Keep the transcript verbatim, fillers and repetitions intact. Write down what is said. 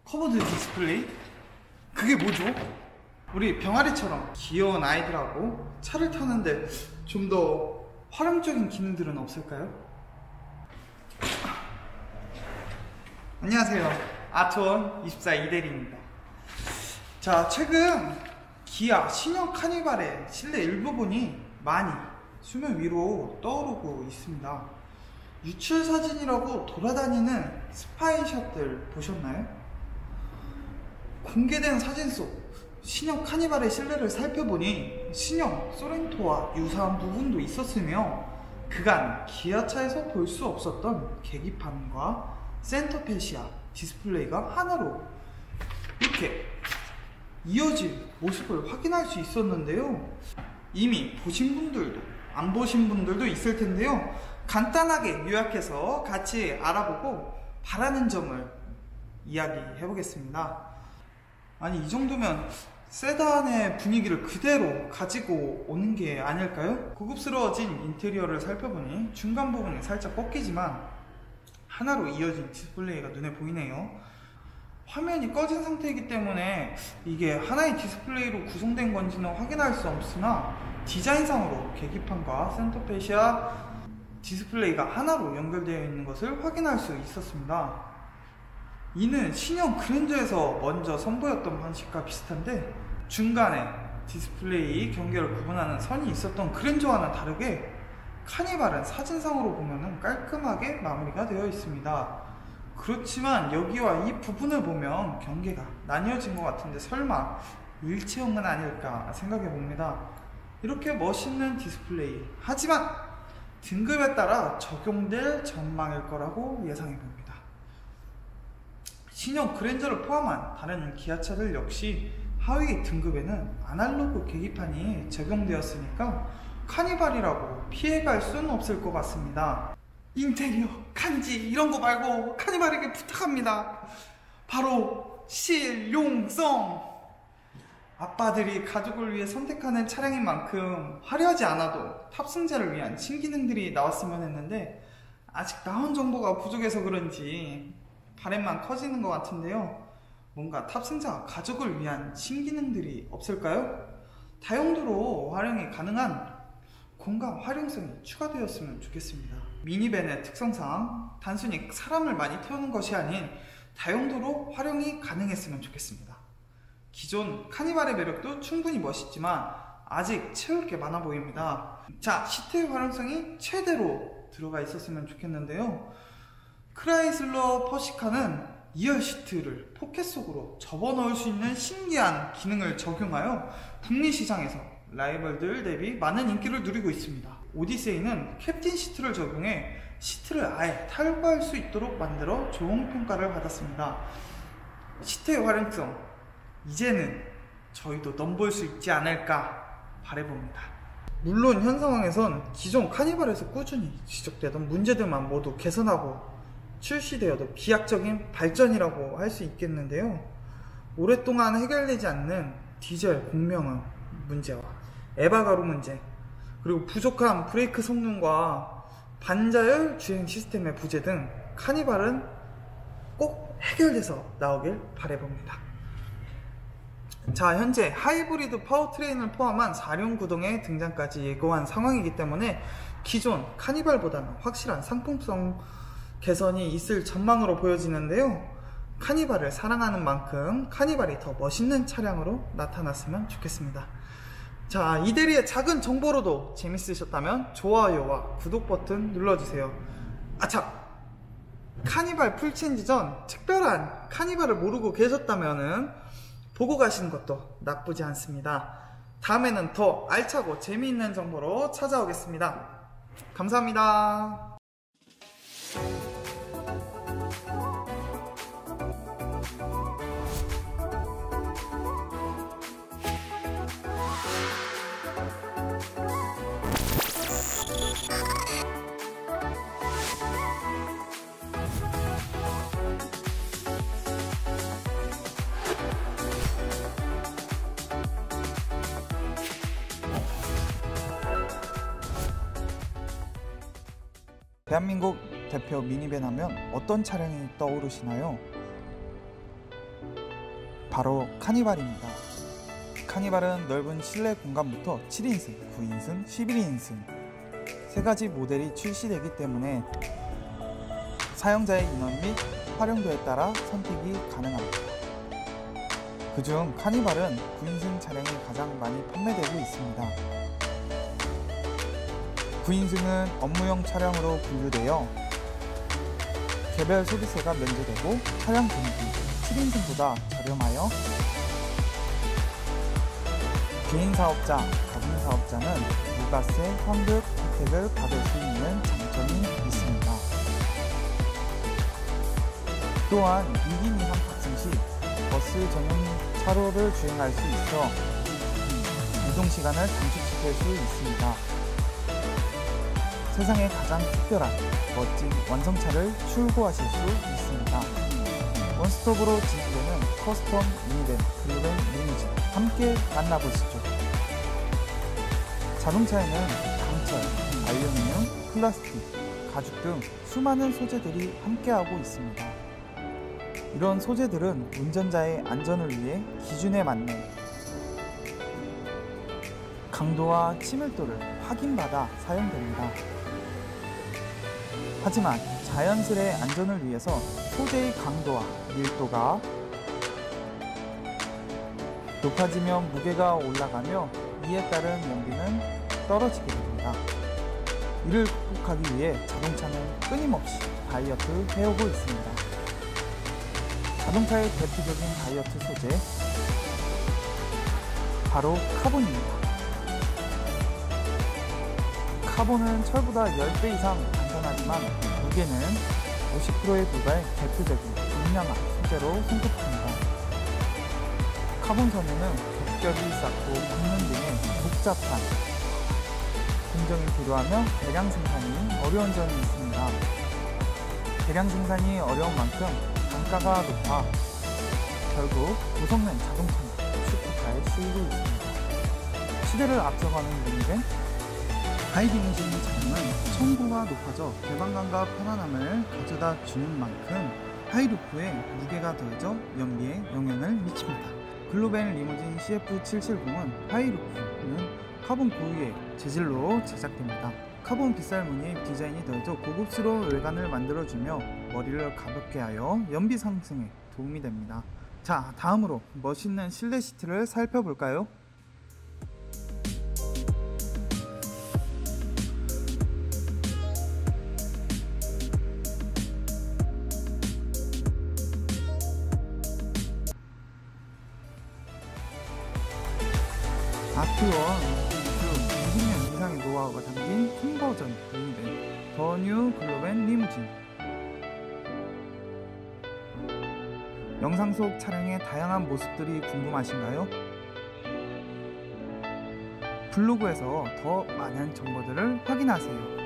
커브드 디스플레이? 그게 뭐죠? 우리 병아리처럼 귀여운 아이들하고 차를 타는데 좀 더 활용적인 기능들은 없을까요? 안녕하세요, 아트원 이십사 이대리입니다. 자, 최근 기아 신형 카니발의 실내 일부분이 많이 수면 위로 떠오르고 있습니다. 유출 사진이라고 돌아다니는 스파이샷들 보셨나요? 공개된 사진 속 신형 카니발의 실내를 살펴보니 신형 소렌토와 유사한 부분도 있었으며 그간 기아차에서 볼 수 없었던 계기판과 센터페시아 디스플레이가 하나로 이렇게 이어진 모습을 확인할 수 있었는데요. 이미 보신 분들도 안 보신 분들도 있을 텐데요. 간단하게 요약해서 같이 알아보고 바라는 점을 이야기해 보겠습니다. 아니, 이 정도면 세단의 분위기를 그대로 가지고 오는 게 아닐까요? 고급스러워진 인테리어를 살펴보니 중간 부분이 살짝 꺾이지만 하나로 이어진 디스플레이가 눈에 보이네요. 화면이 꺼진 상태이기 때문에 이게 하나의 디스플레이로 구성된 건지는 확인할 수 없으나 디자인상으로 계기판과 센터페시아 디스플레이가 하나로 연결되어 있는 것을 확인할 수 있었습니다. 이는 신형 그랜저에서 먼저 선보였던 방식과 비슷한데 중간에 디스플레이 경계를 구분하는 선이 있었던 그랜저와는 다르게 카니발은 사진상으로 보면 깔끔하게 마무리가 되어 있습니다. 그렇지만 여기와 이 부분을 보면 경계가 나뉘어진 것 같은데 설마 일체형은 아닐까 생각해 봅니다. 이렇게 멋있는 디스플레이, 하지만 등급에 따라 적용될 전망일 거라고 예상해 봅니다. 신형 그랜저를 포함한 다른 기아차들 역시 하위 등급에는 아날로그 계기판이 적용되었으니까 카니발이라고 피해갈 수는 없을 것 같습니다. 인테리어, 간지 이런 거 말고 카니발에게 부탁합니다. 바로 실용성! 아빠들이 가족을 위해 선택하는 차량인 만큼 화려하지 않아도 탑승자를 위한 신기능들이 나왔으면 했는데 아직 나온 정보가 부족해서 그런지 바램만 커지는 것 같은데요. 뭔가 탑승자와 가족을 위한 신기능들이 없을까요? 다용도로 활용이 가능한 공간 활용성이 추가되었으면 좋겠습니다. 미니밴의 특성상 단순히 사람을 많이 태우는 것이 아닌 다용도로 활용이 가능했으면 좋겠습니다. 기존 카니발의 매력도 충분히 멋있지만 아직 채울 게 많아 보입니다. 자, 시트의 활용성이 최대로 들어가 있었으면 좋겠는데요. 크라이슬러 퍼시카는 이열 시트를 포켓 속으로 접어넣을 수 있는 신기한 기능을 적용하여 북미 시장에서 라이벌들 대비 많은 인기를 누리고 있습니다. 오디세이는 캡틴 시트를 적용해 시트를 아예 탈거할 수 있도록 만들어 좋은 평가를 받았습니다. 시트의 활용성, 이제는 저희도 넘볼 수 있지 않을까 바라봅니다. 물론 현 상황에선 기존 카니발에서 꾸준히 지적되던 문제들만 모두 개선하고 출시되어도 비약적인 발전이라고 할 수 있겠는데요. 오랫동안 해결되지 않는 디젤 공명음 문제와 에바가루 문제, 그리고 부족한 브레이크 성능과 반자율 주행 시스템의 부재 등 카니발은 꼭 해결돼서 나오길 바라봅니다. 자, 현재 하이브리드 파워트레인을 포함한 사륜 구동의 등장까지 예고한 상황이기 때문에 기존 카니발보다는 확실한 상품성 개선이 있을 전망으로 보여지는데요. 카니발을 사랑하는 만큼 카니발이 더 멋있는 차량으로 나타났으면 좋겠습니다. 자, 이대리의 작은 정보로도 재밌으셨다면 좋아요와 구독 버튼 눌러주세요. 아참! 카니발 풀체인지 전 특별한 카니발을 모르고 계셨다면 보고 가시는 것도 나쁘지 않습니다. 다음에는 더 알차고 재미있는 정보로 찾아오겠습니다. 감사합니다. 대한민국 대표 미니밴 하면 어떤 차량이 떠오르시나요? 바로 카니발입니다. 카니발은 넓은 실내 공간부터 칠 인승, 구 인승, 십일 인승 세 가지 모델이 출시되기 때문에 사용자의 인원 및 활용도에 따라 선택이 가능합니다. 그중 카니발은 구 인승 차량이 가장 많이 판매되고 있습니다. 구 인승은 업무용 차량으로 분류되어 개별 소비세가 면제되고 차량 금액이 칠 인승보다 저렴하여 개인 사업자, 가중 사업자는 무가세 환급 혜택을 받을 수 있는 장점이 있습니다. 또한 이 인 이상 탑승 시 버스 전용 차로를 주행할 수 있어 이동 시간을 단축시킬 수 있습니다. 세상에 가장 특별한 멋진 완성차를 출고하실 수 있습니다. 원스톱으로 진행되는 커스텀 미니밴, 글로벤 리무진 함께 만나보시죠. 자동차에는 강철, 알루미늄, 플라스틱, 가죽 등 수많은 소재들이 함께하고 있습니다. 이런 소재들은 운전자의 안전을 위해 기준에 맞는 강도와 치밀도를 확인받아 사용됩니다. 하지만 자연스레 안전을 위해서 소재의 강도와 밀도가 높아지면 무게가 올라가며 이에 따른 연비는 떨어지게 됩니다. 이를 극복하기 위해 자동차는 끊임없이 다이어트 해오고 있습니다. 자동차의 대표적인 다이어트 소재 바로 카본입니다. 카본은 철보다 십 배 이상 단단하지만 무게는 오십 퍼센트에 불과해 대표적인 중량화 소재로 손꼽힙니다. 카본 섬유는 겹겹이 쌓고 붙는 등의 복잡한 공정이 필요하며 대량 생산이 어려운 점이 있습니다. 대량 생산이 어려운 만큼 단가가 높아 결국 고성능 자동차나 슈퍼카에 쓰이고 있습니다. 시대를 앞서가는 미니밴 하이디멘션 차량은 천고가 높아져 개방감과 편안함을 가져다 주는 만큼 하이루프에 무게가 더해져 연비에 영향을 미칩니다. 글로벤 리무진 씨에프 칠백칠십은 하이루프는 카본 고유의 재질로 제작됩니다. 카본 빗살 무늬의 디자인이 더해져 고급스러운 외관을 만들어주며 머리를 가볍게 하여 연비 상승에 도움이 됩니다. 자, 다음으로 멋있는 실내 시트를 살펴볼까요? 아트원 이십 년 이상의 노하우가 담긴 큰 버전 리무진 더 뉴 글로벤 리무진. 영상 속 차량의 다양한 모습들이 궁금하신가요? 블로그에서 더 많은 정보들을 확인하세요.